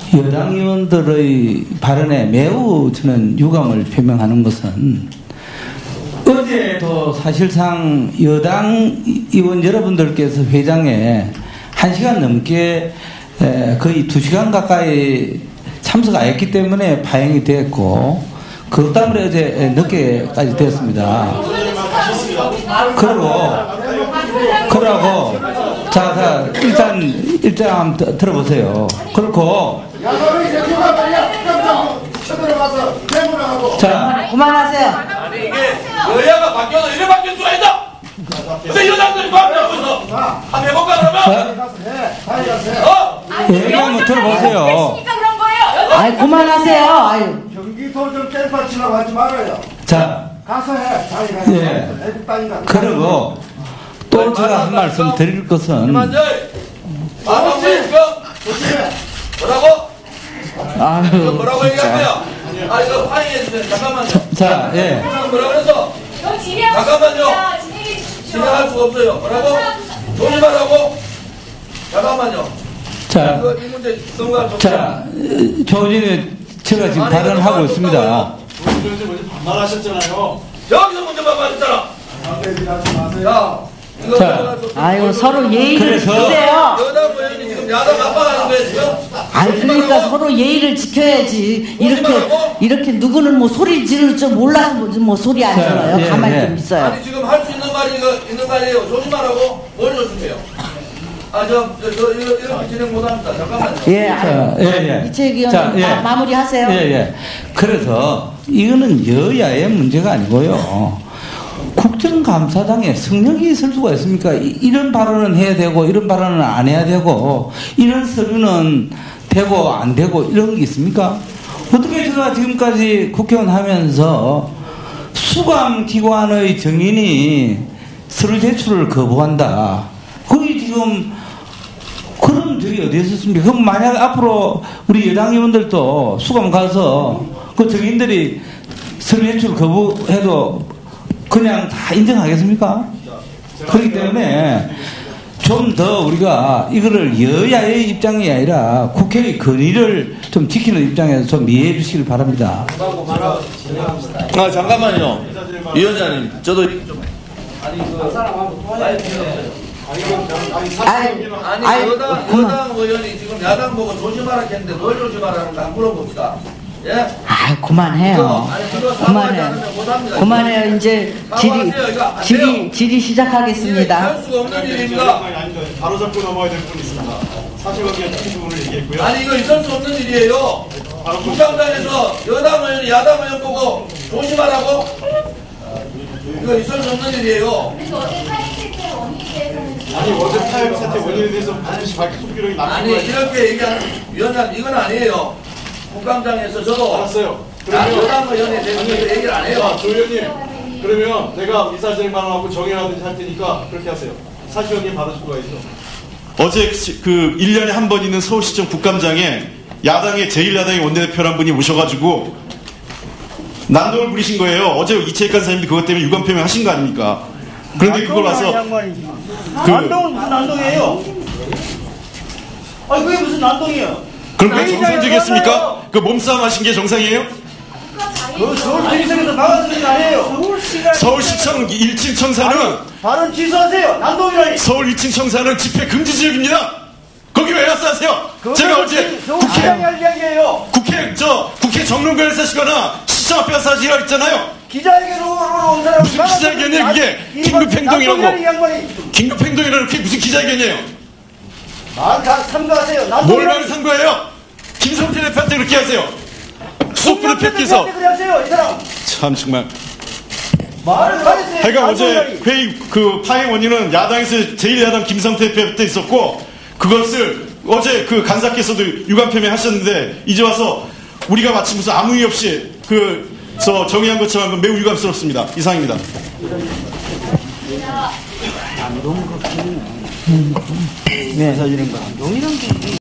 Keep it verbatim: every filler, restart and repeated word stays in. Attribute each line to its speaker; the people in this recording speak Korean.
Speaker 1: 여당 의원들의 발언에 매우 저는 유감을 표명하는 것은 어제도 사실상 여당 의원 여러분들께서 회장에 한 시간 넘게 거의 두 시간 가까이 참석 안 했기 때문에 파행이 됐고 그것 때문에 어제 늦게까지 됐습니다. 그러고 그러고 자, 자 일단 일단 한번 들어보세요. 그렇고 자
Speaker 2: 그만하세요.
Speaker 3: 아니 이게 여야가 바뀌어도 이래 바뀔 수가 있다. 근데 여당들이 바뀌고 있어. 한번 해볼까 그러면? 어?
Speaker 1: 얘기 한번 들어보세요.
Speaker 2: 아이 그만하세요. 아유.
Speaker 4: 경기도 좀 뗄빠치라고 하지 말아요.
Speaker 1: 자
Speaker 4: 가서 해. 자기 가서.
Speaker 1: 예. 그리고 또 제가 한 말씀 드릴 것은
Speaker 3: 김한절 마감을 지금 뭐라고?
Speaker 2: 아유.
Speaker 3: 뭐라고 얘기할 거야? 아 이거 파행해 주세요. 잠깐만요.
Speaker 1: 자 예.
Speaker 3: 뭐라고 그래서? 잠깐만요. 진행할 수가 없어요. 뭐라고? 조심하라고? 잠깐만요.
Speaker 1: 자,
Speaker 3: 이거 이 문제 넘어가.
Speaker 1: 자, 조진이 제가 지금 발언을 하고 있습니다.
Speaker 5: 조진이 먼저 반말하셨잖아요.
Speaker 3: 여기서 문제 반말했잖아. 야, 이거
Speaker 1: 자,
Speaker 2: 아유 서로 예의를
Speaker 1: 그래서
Speaker 2: 지키세요.
Speaker 3: 여당 의원이 지금 야당 압박하는 거예요 지금?
Speaker 2: 아니 그러니까 서로 예의를 지켜야지. 이렇게 이렇게 누구는 뭐 소리 지를 줄 몰라서 뭐, 뭐 소리 안 들어요.
Speaker 1: 예,
Speaker 2: 가만히
Speaker 1: 예.
Speaker 2: 좀 있어요.
Speaker 3: 아니 지금 할 수 있는 말이 이거 있는 거 아니에요? 조심하라고? 뭘 조심해요? 아, 저, 저, 저, 이거, 이렇게 진행 못합니다. 잠깐만요.
Speaker 2: 예,
Speaker 1: 자, 예, 예.
Speaker 2: 이채익 의원
Speaker 1: 자, 예.
Speaker 2: 마, 마무리하세요.
Speaker 1: 예, 예. 그래서 이거는 여야의 문제가 아니고요. 국정감사장에 성역이 있을 수가 있습니까? 이, 이런 발언은 해야 되고 이런 발언은 안 해야 되고 이런 서류는 되고 안 되고 이런 게 있습니까? 어떻게 제가 지금까지 국회의원 하면서 수감기관의 정인이 서류 제출을 거부한다. 거기 지금 그런 적이 어디 있었습니까? 그럼 만약 앞으로 우리 여당 의원들도 수감 가서 그 정인들이 서류 제출 거부해도 그냥 다 인정하겠습니까? 그렇기 때문에 좀 더 우리가 이거를 여야의 입장이 아니라 국회의 권위를 좀 지키는 입장에서 좀 이해해 주시길 바랍니다.
Speaker 3: 아, 잠깐만요. 위원장님, 저도 좀. 아니, 그, 아니,
Speaker 2: 아니,
Speaker 3: 여당,
Speaker 2: 그만.
Speaker 3: 여당 의원이 지금 야당 보고 조심하라 했는데 뭘 조심하라는가 한번 물어봅시다. 예?
Speaker 2: 아, 그만해요. 그만해요. 그만해요. 이제 질의, 질의, 질의 시작하겠습니다.
Speaker 3: 할 수가 없는 일입니다.
Speaker 5: 아니, 아니죠. 바로 잡고 넘어야 될 부분이 있습니다. 사실관계 특히 부분을 얘기했고요.
Speaker 3: 아니, 이거 있을 수 없는 일이에요. 국장단에서 여당 의원, 야당 의원 보고 조심하라고? 이거 있을 수 없는 일이에요.
Speaker 5: 아니, 어제 파행 사태 원인에 대해서 반드시 밝히 속기록이 남긴
Speaker 3: 아니,
Speaker 5: 거예요.
Speaker 3: 이렇게 얘기하는 위원장, 이건 아니에요. 국감장에서 저도
Speaker 5: 알았어요.
Speaker 3: 야,
Speaker 5: 그러면
Speaker 3: 여당 의원에 대해서 얘기를 안
Speaker 5: 자,
Speaker 3: 해요.
Speaker 5: 조 의원님, 그러면 내가 이사진행만하고 정해하든지 할 테니까 그렇게 하세요. 사실관계 받으실 거가 있어.
Speaker 6: 어제 그 일 년에 한 번 있는 서울시청 국감장에 야당의 제일 야당의 원내대표란 분이 오셔가지고 난동을 부리신 거예요. 어제 이채익 간사님도 그것 때문에 유감 표명하신 거 아닙니까? 그런데 그걸 와서 그
Speaker 7: 난동은 무슨 난동이에요? 아니 그게 무슨 난동이에요?
Speaker 6: 그럼 그게 정상적이겠습니까? 그 몸싸움 하신 게 정상이에요?
Speaker 7: 그 서울 중심에서 막아서는 거 아니에요.
Speaker 6: 서울시청 일 층 청사는
Speaker 7: 발언 취소하세요. 난동이라니.
Speaker 6: 서울 일 층 청사는 집회 금지 지역입니다. 거기 왜 와서 하세요? 제가 어제 국회
Speaker 7: 시장이 할 이야기예요.
Speaker 6: 국회 저 국회 정론관에서 하시거나 시청 앞에 와서 하시라고 했잖아요.
Speaker 7: 기자회견으로 온 사람
Speaker 6: 무슨 기자회견이에요 그게? 긴급행동이라고. 긴급행동이라는 게 무슨 기자회견이에요?
Speaker 7: 말다 참가하세요.
Speaker 6: 뭘
Speaker 7: 난동이라니.
Speaker 6: 말을 산 거예요? 김성태 대표한테 그렇게 하세요. 수석부 대표께서
Speaker 7: 그래 하세요. 이 사람
Speaker 6: 참 정말.
Speaker 7: 말을 잘했어요.
Speaker 6: 하여간 어제 회의 그 파행 원인은 야당에서 제일 야당 김성태 대표 있었고 그것을 어제 그 간사께서도 유감 표명하셨는데 이제 와서 우리가 마치 무슨 아무 이유 없이 그저 정의한 것처럼 매우 유감스럽습니다. 이상입니다.
Speaker 2: 네.